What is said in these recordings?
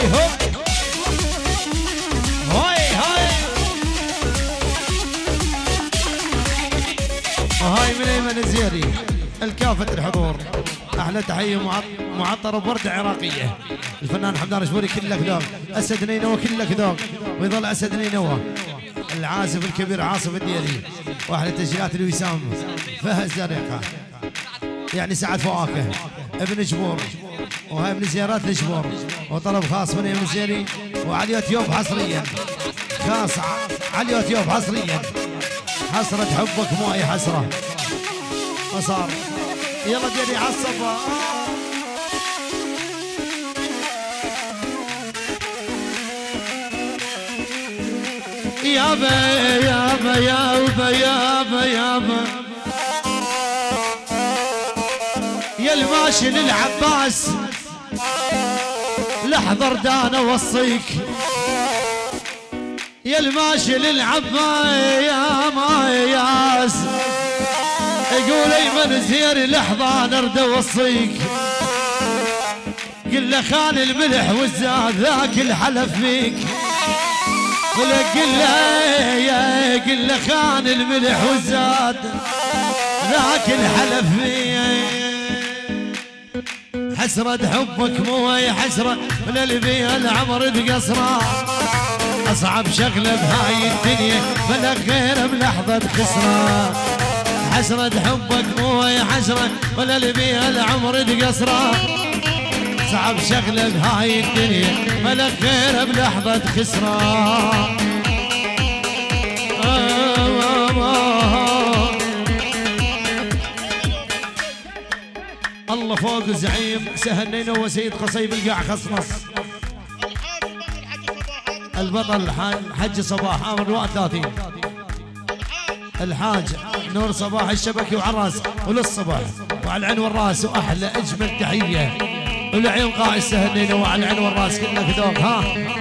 هو هاي من ايمن الزيري الكافة الحضور. احلى تحيه معطره بورده عراقيه. الفنان حمدان الشبوري كلك ذوق، اسد نينوى كلك ذوق، ويظل اسد نينوى. العازف الكبير عاصف الديري، واحلى تسجيلات الوسام فهد زريقه، يعني سعد فواكه ابن جبور، وهاي من زيارات الجبور، وطلب خاص من ايمن الزيري وعلى اليوتيوب حصريا، خاص على اليوتيوب حصريا. حسرة حبك مو اي حسرة وصار. يلا ديري عالصفا. يابا يابا يابا يابا يابا يا الماشي للعباس لحظة ردان اوصيك، يا الماشي للعباس يا ماياس يقول ايمن زيري لحظة نرد اوصيك، قل له خان الملح والزاد ذاك الحلف فيك، قل له خان الملح والزاد ذاك الحلف فيك. حسرة حبك مو هي حسرة من اللي فيها العمر بقصره، أصعب شغلة بهاي الدنيا بلا غير بلحظة خسرة. حسرة حبك مو هي حسرة ولا اللي بيها العمر بقصره، صعب شغلة بهاي الدنيا بلا غير بلحظة خسرة. الله فوق الزعيم سهل نينوى سيد قصيب القاع خصمص، البطل حج صباح عام 34، الحاج نور صباح الشبكي وعراس وللصبح وعلى العين والراس، واحلى اجمل تحيه والعين قائد سهل نينوى وعلى العين والراس كلك ذوق. ها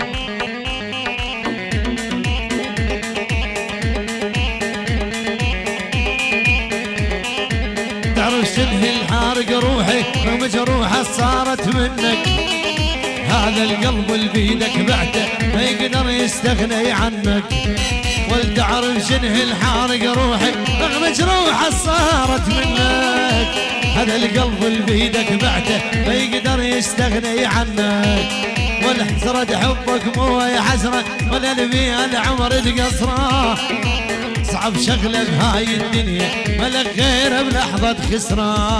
تعرف شنهي الحارق روحي ومجروحه صارت منك، هذا القلب اللي بيدك بعته ما يقدر يستغني عنك، ولتعرف شنه الحارق روحي مجروحه صارت منك، هذا القلب اللي بيدك بعته ما يقدر يستغني عنك، والحسرة حبك مو هي حسرة ولا اللي فيها العمر تقصره، صعب شغله بهاي الدنيا ملك غير بلحظة خسرة.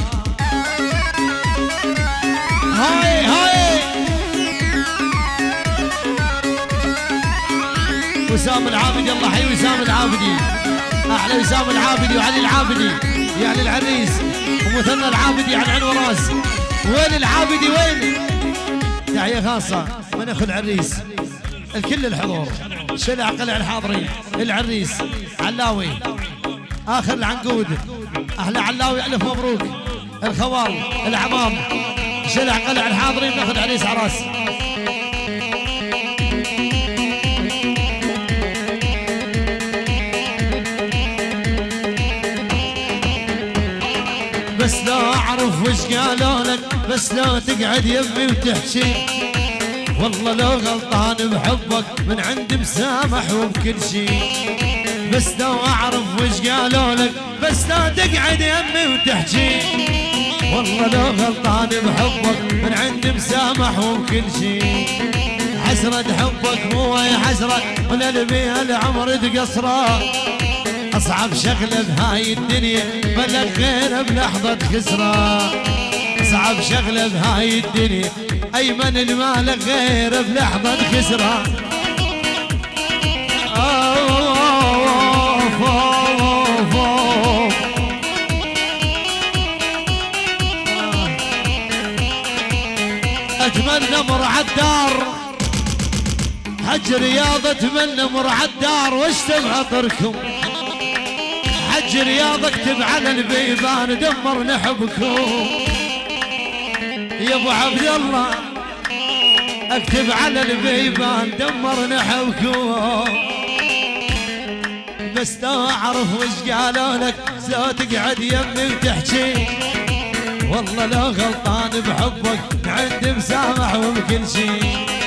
هاي هاي وسام العابدي، الله حي وسام العابدي، احلى وسام العابدي وعلي العابدي يعني العريس، ومثنى العابدي عن عين وراس. وين العابدي وين؟ تحية خاصة من اخو العريس الكل الحضور، شلع قلع الحاضرين، العريس علاوي اخر العنقود، احلى علاوي الف مبروك، الخوال العمام شلع قلع الحاضرين ناخذ عريس عراس. بس لا اعرف وش قالوا لك، بس لا تقعد يمي وتحكي، والله لو غلطان بحبك من عند مسامح وبكل شيء، بس لو اعرف وش قالوا لك، بس لا تقعد يمي وتحكي، والله لو غلطان بحبك من عند مسامح وبكل شيء. حسرة حبك مو هي حسرة ولا اللي بيها العمر تقصره، أصعب شغلة بهاي الدنيا ملك غير بلحظة خسرة، أصعب شغلة بهاي الدنيا أيمن المال غير بلحظة خسرة. أتمنى مر عالدار حج رياض، أتمنى مر عالدار واشتم عطركم، حج رياض اكتب على البيبان دمر نحبكم، يا ابو عبد الله اكتب على البيبان دمر نحبكم، بس لو اعرف وش قالوا لك لو تقعد يمي وتحكي، والله لو غلطان بحبك عندي مسامح وبكل شي.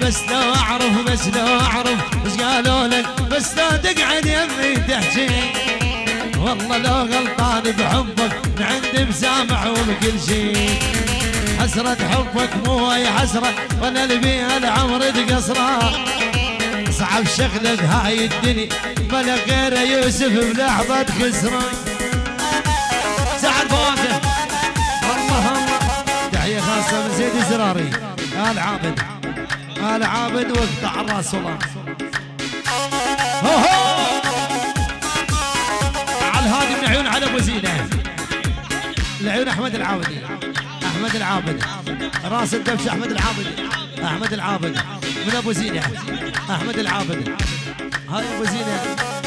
بس لو اعرف ايش قالوا لك، بس لو تقعد يمي تحكي. والله لو غلطان بحبك من عندي مسامح وبكل شي. حسرة حبك مو هي حسرة ولا اللي بيها العمر تقصره. صعب شغله بهاي الدنيا ملا غير يوسف بلحظة خسره. سعد فواكه الله تحية خاصة من زيد الزراري. آل عابد آل عابد واقطع الراس والله. على الهادي من عيون على ابو زينه، العيون احمد العابدي. احمد العابد راس الدبش احمد العابدي. احمد العابد من ابو زينه. احمد العابد هاي ابو زينه.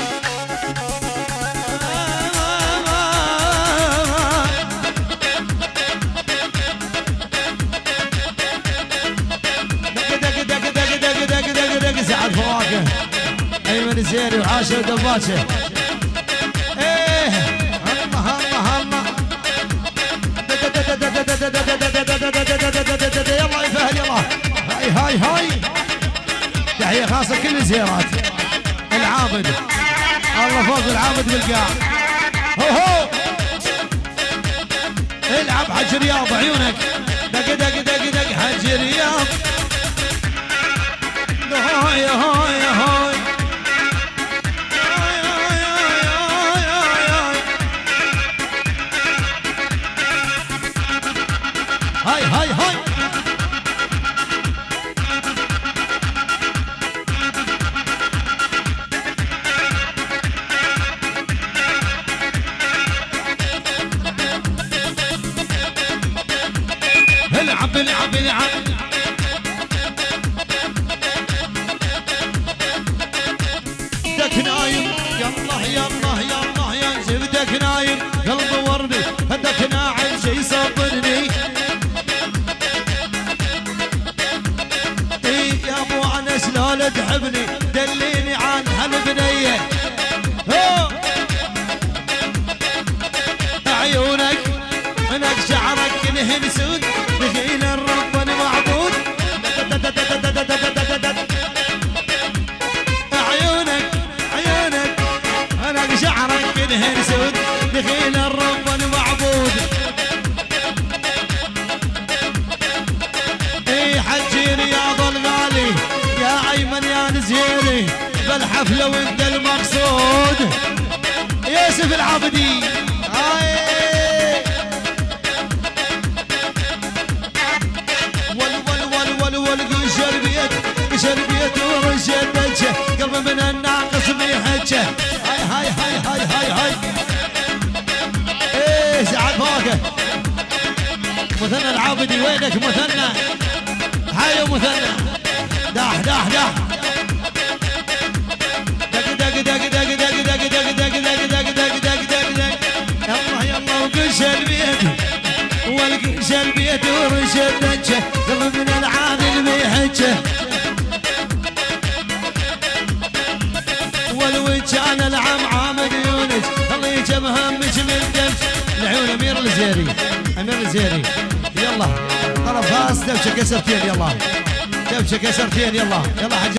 سعد فواكه ايمن الزيري وعاشر ودباشه. ايه الله الله الله يلا يا فهد يلا. هاي تحية خاصة كل الزيارات. العابد الله فوق العابد بالقاع. هو العب حج رياض عيونك. دق حج رياض. هاي العب دك نايم يلا يا زبدك نايم قلبي وردي هدك ناعم شي صبرني. اي يا ابو انس لا تحبني دليني عن هالبنيه. عيونك منك شعرك كلهن سود دخيل الرب المعبود. عيونك منك شعرك كلهن سود دخيل الرب المعبود. اي حجي رياض الغالي يا ايمن يا نزيري بالحفله وانت المقصود. يوسف العابدي قشر بيت ورشد دجه قلب من الناقص بيحجه. هاي ايه سعد فوقه. مثنى العابدي وينك مثنى؟ هاي مثنى داح دق يلا وقشر بيت والقشر بيت ورشد دجه قلب من العادل بيحجه. والوجان العم عامد يونس الله يجمها مش من دمش. العيون امير الزيري يلا طرف خاص دبشه كسرتين. يلا دبشه كسرتين. يلا حج